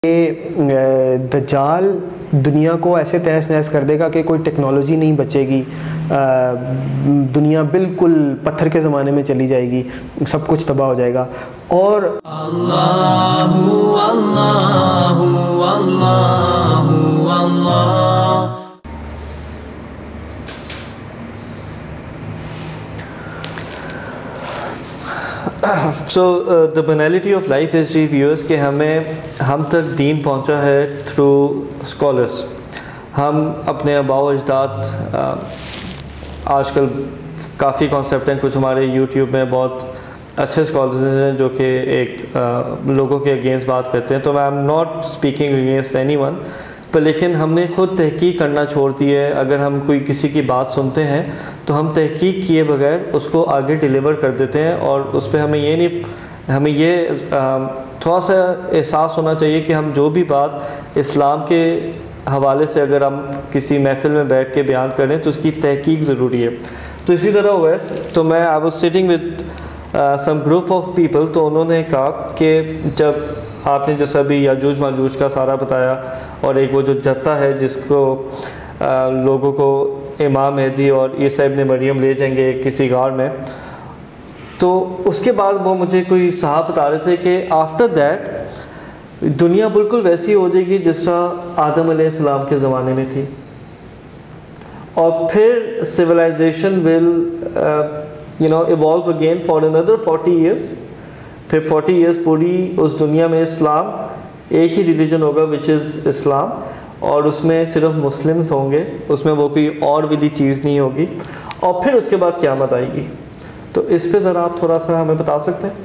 دجال دنیا کو ایسے تہس نہس کر دے گا کہ کوئی ٹیکنالوجی نہیں بچے گی، دنیا بالکل پتھر کے زمانے میں چلی جائے گی، سب کچھ تباہ ہو جائے گا۔ اور اللہ اللہ اللہ اللہ۔ So the banality of life is جی ویورز کہ ہم تک دین پہنچا ہے تھرو اسکالرس۔ ہم اپنے آباء و اجداد، آج کل کافی کانسیپٹ ہیں، کچھ ہمارے یوٹیوب میں بہت اچھے اسکالرز ہیں جو کہ ایک لوگوں کے اگینسٹ بات کرتے ہیں، تو میں am not speaking against anyone, پر لیکن ہم نے خود تحقیق کرنا چھوڑ دی ہے۔ اگر ہم کوئی کسی کی بات سنتے ہیں تو ہم تحقیق کیے بغیر اس کو آگے ڈیلیور کر دیتے ہیں، اور اس پہ ہمیں یہ تھوڑا سا احساس ہونا چاہیے کہ ہم جو بھی بات اسلام کے حوالے سے اگر ہم کسی محفل میں بیٹھ کے بیان کریں تو اس کی تحقیق ضروری ہے۔ تو اسی طرح اویس، تو میں I was sitting with some group of people, تو انہوں نے کہا کہ جب آپ نے جیسا بھی یاجوج ماجوج کا سارا بتایا، اور ایک وہ جو جتہ ہے جس کو لوگوں کو امام مہدی اور عیسیٰ ابن مریم لے جائیں گے کسی غار میں، تو اس کے بعد وہ مجھے کوئی صاحب بتا رہے تھے کہ آفٹر دیٹ دنیا بالکل ویسی ہو جائے گی جس طرح آدم علیہ السلام کے زمانے میں تھی، اور پھر civilization will evolve again for another 40 years، پھر 40 years پوری اس دنیا میں اسلام ایک ہی ریلیجن ہوگا وچ از اسلام، اور اس میں صرف مسلمز ہوں گے، اس میں وہ کوئی اور والی چیز نہیں ہوگی، اور پھر اس کے بعد قیامت آئے گی۔ تو اس پہ ذرا آپ تھوڑا سا ہمیں بتا سکتے ہیں؟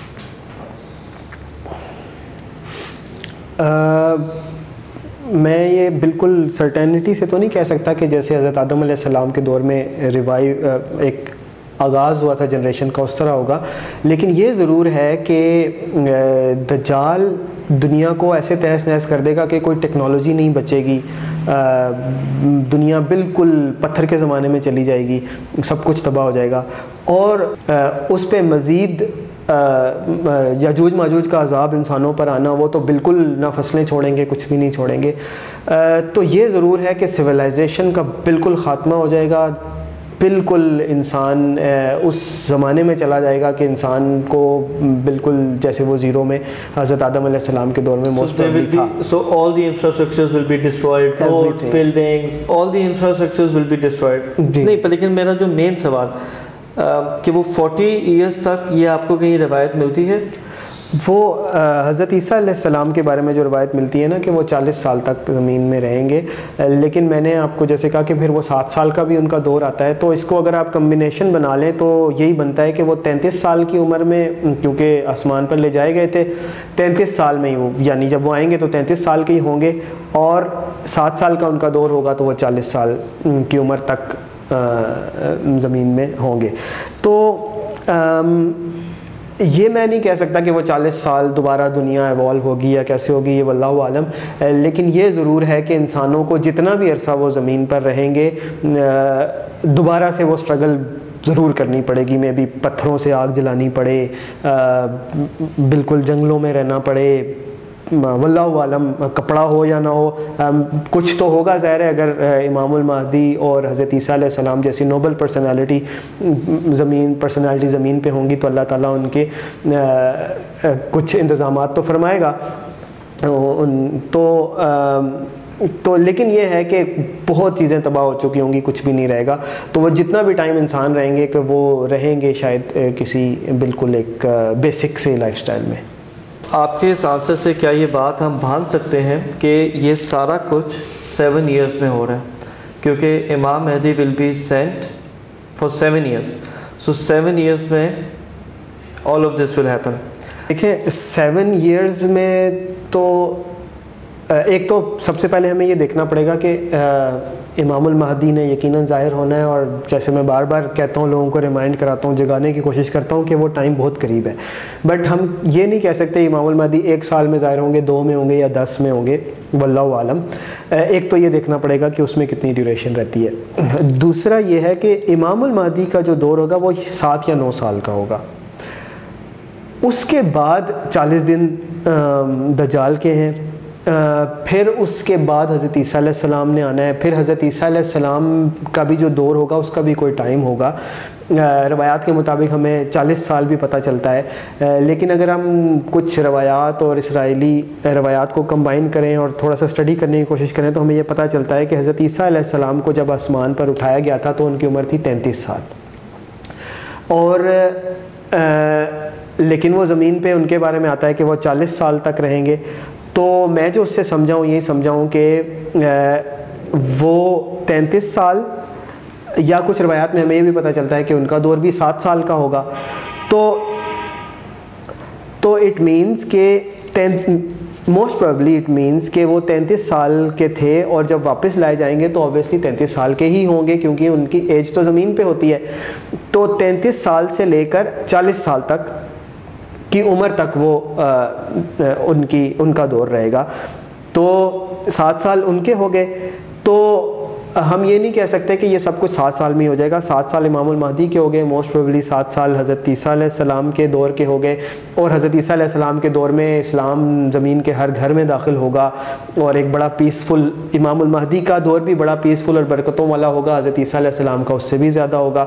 میں یہ بالکل سرٹینٹی سے تو نہیں کہہ سکتا کہ جیسے حضرت آدم علیہ السلام کے دور میں ایک آغاز ہوا تھا جنریشن کا اس طرح ہوگا، لیکن یہ ضرور ہے کہ دجال دنیا کو ایسے تہس نہس کر دے گا کہ کوئی ٹیکنالوجی نہیں بچے گی، دنیا بالکل پتھر کے زمانے میں چلی جائے گی، سب کچھ تباہ ہو جائے گا، اور اس پہ مزید یاجوج ماجوج کا عذاب انسانوں پر آنا، وہ تو بالکل نہ فصلیں چھوڑیں گے، کچھ بھی نہیں چھوڑیں گے۔ تو یہ ضرور ہے کہ سویلائزیشن کا بالکل خاتمہ ہو جائے گا، بالکل انسان اس زمانے میں چلا جائے گا کہ انسان کو بالکل جیسے وہ زیرو میں حضرت آدم علیہ السلام کے دور میں موسٹ پرابلی تھا۔ So all the infrastructures will be destroyed, roads, buildings, all the infrastructures will be destroyed۔ نہیں، پر لیکن میرا جو مین سوال کہ وہ 40 years تک یہ آپ کو کہیں روایت ملتی ہے؟ وہ حضرت عیسیٰ علیہ السلام کے بارے میں جو روایت ملتی ہے نا کہ وہ 40 سال تک زمین میں رہیں گے، لیکن میں نے آپ کو جیسے کہا کہ پھر وہ 7 سال کا بھی ان کا دور آتا ہے، تو اس کو اگر آپ کمبینیشن بنا لیں تو یہی بنتا ہے کہ وہ 33 سال کی عمر میں، کیونکہ آسمان پر لے جائے گئے تھے 33 سال میں ہی، وہ یعنی جب وہ آئیں گے تو 33 سال کے ہی ہوں گے، اور 7 سال کا ان کا دور ہوگا تو وہ 40 سال کی عمر تک زمین میں ہوں گے۔ تو یہ میں نہیں کہہ سکتا کہ وہ 40 سال دوبارہ دنیا ایوالو ہوگی یا کیسے ہوگی، یہ واللہ عالم، لیکن یہ ضرور ہے کہ انسانوں کو جتنا بھی عرصہ وہ زمین پر رہیں گے دوبارہ سے وہ سٹرگل ضرور کرنی پڑے گی، میں بھی پتھروں سے آگ جلانی پڑے، بالکل جنگلوں میں رہنا پڑے، واللہ عالم کپڑا ہو یا نہ ہو، کچھ تو ہوگا ظاہر ہے۔ اگر امام المہدی اور حضرت عیسیٰ علیہ السلام جیسی نوبل پرسنالٹی زمین پہ ہوں گی تو اللہ تعالیٰ ان کے کچھ انتظامات تو فرمائے گا۔ تو لیکن یہ ہے کہ بہت چیزیں تباہ ہو چکی ہوں گی، کچھ بھی نہیں رہے گا، تو وہ جتنا بھی ٹائم انسان رہیں گے کہ وہ رہیں گے شاید کسی بالکل ایک بیسک سے لائف سٹائل میں۔ آپ کے اس آنسر سے کیا یہ بات ہم بھان سکتے ہیں کہ یہ سارا کچھ 7 years میں ہو رہا ہے؟ کیونکہ امام مہدی will be sent for 7 years، so 7 years میں all of this will happen۔ دیکھیں 7 years میں تو ایک تو سب سے پہلے ہمیں یہ دیکھنا پڑے گا کہ امام المہدی نے یقیناً ظاہر ہونا ہے، اور جیسے میں بار بار کہتا ہوں، لوگوں کو ریمائنڈ کراتا ہوں، جگانے کی کوشش کرتا ہوں کہ وہ ٹائم بہت قریب ہے، بٹ ہم یہ نہیں کہہ سکتے امام المہدی 1 سال میں ظاہر ہوں گے، 2 میں ہوں گے یا 10 میں ہوں گے، واللہ عالم۔ ایک تو یہ دیکھنا پڑے گا کہ اس میں کتنی ڈیوریشن رہتی ہے۔ دوسرا یہ ہے کہ امام المہدی کا جو دور ہوگا وہ 7 یا 9 سال کا ہوگا، اس کے بعد 40 دن دجال کے ہیں، پھر اس کے بعد حضرت عیسیٰ علیہ السلام نے آنا ہے. پھر حضرت عیسیٰ علیہ السلام کا بھی جو دور ہوگا اس کا بھی کوئی ٹائم ہوگا. روایات کے مطابق ہمیں 40 سال بھی پتہ چلتا ہے, لیکن اگر ہم کچھ روایات اور اسرائیلی روایات کو کمبائن کریں اور تھوڑا سا اسٹڈی کرنے کی کوشش کریں تو ہمیں یہ پتہ چلتا ہے کہ حضرت عیسیٰ علیہ السلام کو جب آسمان پر اٹھایا گیا تھا تو ان کی عمر تھی 33 سال, اور لیکن وہ زمین پہ ان کے بارے میں آتا ہے کہ وہ 40 سال تک رہیں گے. تو میں جو اس سے سمجھاؤں یہی سمجھاؤں کہ وہ 33 سال, یا کچھ روایات میں ہمیں یہ بھی پتہ چلتا ہے کہ ان کا دور بھی 7 سال کا ہوگا. تو اٹ مینس کہ موسٹ پروبلی اٹ مینس کہ وہ 33 سال کے تھے, اور جب واپس لائے جائیں گے تو اوبیسلی 33 سال کے ہی ہوں گے کیونکہ ان کی ایج تو زمین پہ ہوتی ہے. تو 33 سال سے لے کر 40 سال تک کی عمر تک وہ ان کا دور رہے گا. تو 7 سال ان کے ہو گئے. تو ہم یہ نہیں کہہ سکتے کہ یہ سب کچھ 7 سال میں ہی ہو جائے گا. 7 سال امام المہدی کے ہو گئے, موسٹ پروبلی 7 سال حضرت عیسیٰ علیہ السلام کے دور کے ہو گئے, اور حضرت عیسیٰ علیہ السلام کے دور میں اسلام زمین کے ہر گھر میں داخل ہوگا اور ایک بڑا پیسفل, امام المہدی کا دور بھی بڑا پیسفل اور برکتوں والا ہوگا, حضرت عیسیٰ علیہ السلام کا اس سے بھی زیادہ ہوگا.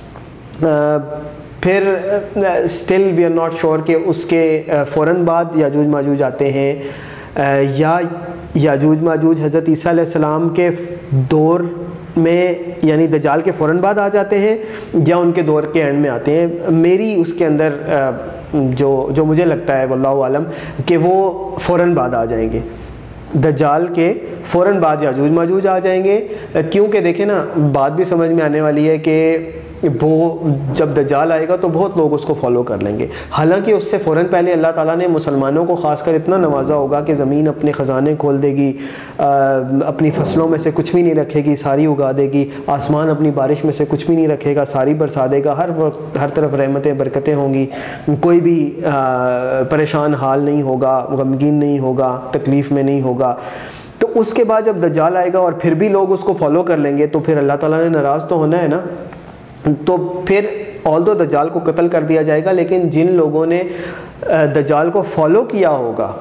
پھر still we are not sure کہ اس کے فوراً بعد یاجوج ماجوج آتے ہیں, یا یاجوج ماجوج حضرت عیسیٰ علیہ السلام کے دور میں یعنی دجال کے فوراً بعد آ جاتے ہیں, یا ان کے دور کے اینڈ میں آتے ہیں. میری اس کے اندر جو مجھے لگتا ہے واللہ عالم کہ وہ فوراً بعد آ جائیں گے. دجال کے فوراً بعد یاجوج ماجوج آ جائیں گے, کیونکہ دیکھیں نا بات بھی سمجھ میں آنے والی ہے کہ وہ جب دجال آئے گا تو بہت لوگ اس کو فالو کر لیں گے. حالانکہ اس سے فوراً پہلے اللہ تعالیٰ نے مسلمانوں کو خاص کر اتنا نوازا ہوگا کہ زمین اپنے خزانے کھول دے گی, اپنی فصلوں میں سے کچھ بھی نہیں رکھے گی, ساری اگا دے گی. آسمان اپنی بارش میں سے کچھ بھی نہیں رکھے گا, ساری برسا دے گا. ہر وقت ہر طرف رحمتیں برکتیں ہوں گی, کوئی بھی پریشان حال نہیں ہوگا, غمگین نہیں ہوگا, تکلیف میں نہیں ہوگا. تو اس کے بعد جب دجال آئے گا اور پھر بھی لوگ اس کو فالو کر لیں گے تو پھر اللہ تعالیٰ نے ناراض تو ہونا ہے نا. تو پھر آلدو دجال کو قتل کر دیا جائے گا, لیکن جن لوگوں نے دجال کو فالو کیا ہوگا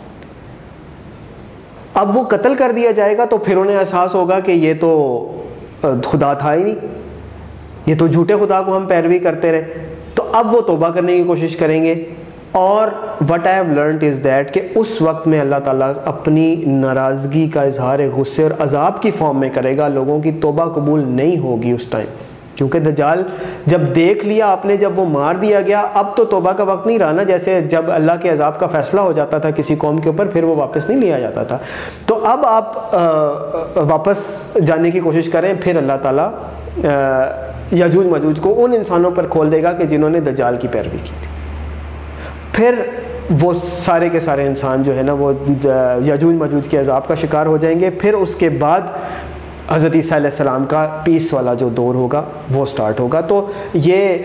اب وہ قتل کر دیا جائے گا, تو پھر انہیں احساس ہوگا کہ یہ تو خدا تھا ہی نہیں, یہ تو جھوٹے خدا کو ہم پیروی کرتے رہے. تو اب وہ توبہ کرنے کی کوشش کریں گے. اور what I have learned is that کہ اس وقت میں اللہ تعالیٰ اپنی ناراضگی کا اظہار غصے اور عذاب کی فارم میں کرے گا. لوگوں کی توبہ قبول نہیں ہوگی اس ٹائم, کیونکہ دجال جب دیکھ لیا آپ نے, جب وہ مار دیا گیا, اب تو توبہ کا وقت نہیں رہا نا. جیسے جب اللہ کے عذاب کا فیصلہ ہو جاتا تھا کسی قوم کے اوپر پھر وہ واپس نہیں لیا جاتا تھا. تو اب آپ واپس جانے کی کوشش کریں, پھر اللہ تعالیٰ یاجوج ماجوج کو ان انسانوں پر کھول دے گا کہ جنہوں نے دجال کی پیروی کی تھی. پھر وہ سارے کے سارے انسان جو ہے نا وہ یاجوج ماجوج کے عذاب کا شکار ہو جائیں گے. پھر اس کے بعد حضرت عیسیٰ علیہ السلام کا پیس والا جو دور ہوگا وہ سٹارٹ ہوگا. تو یہ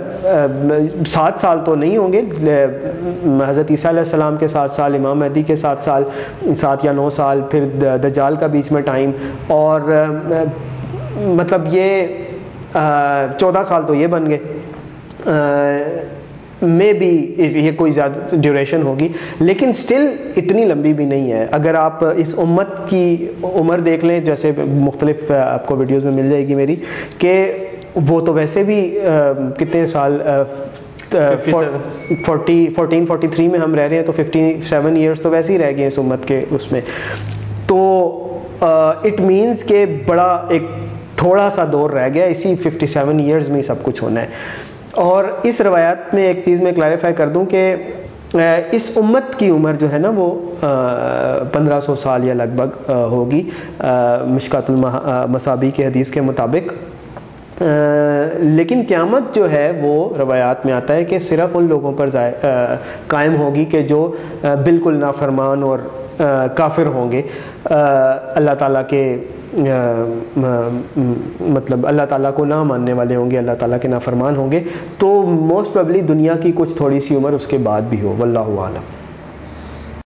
7 سال تو نہیں ہوں گے, حضرت عیسیٰ علیہ السلام کے 7 سال, امام مہدی کے 7 سال, 7 یا 9 سال, پھر دجال کا بیچ میں ٹائم, اور مطلب یہ 14 سال تو یہ بن گئے. میں بھی یہ کوئی زیادہ ڈیوریشن ہوگی, لیکن سٹل اتنی لمبی بھی نہیں ہے. اگر آپ اس امت کی عمر دیکھ لیں, جیسے مختلف آپ کو ویڈیوز میں مل جائے گی میری, کہ وہ تو ویسے بھی کتنے سال 1443 میں ہم رہ رہے ہیں, تو 57 ایئرس تو ویسے ہی رہ گئے اس امت کے اس میں. تو اٹ مینس کہ بڑا ایک تھوڑا سا دور رہ گیا, اسی 57 ایئرز میں سب کچھ ہونا ہے. اور اس روایات میں ایک چیز میں کلیریفائی کر دوں کہ اس امت کی عمر جو ہے نا وہ 1500 سال یا لگ بھگ ہوگی مشکات المصابیح کے حدیث کے مطابق. لیکن قیامت جو ہے وہ روایات میں آتا ہے کہ صرف ان لوگوں پر قائم ہوگی کہ جو بالکل نافرمان اور کافر ہوں گے, اللہ تعالیٰ کے مطلب اللہ تعالیٰ کو نہ ماننے والے ہوں گے, اللہ تعالیٰ کے نافرمان ہوں گے. تو موسٹ پروبلی دنیا کی کچھ تھوڑی سی عمر اس کے بعد بھی ہو, واللہ اعلم.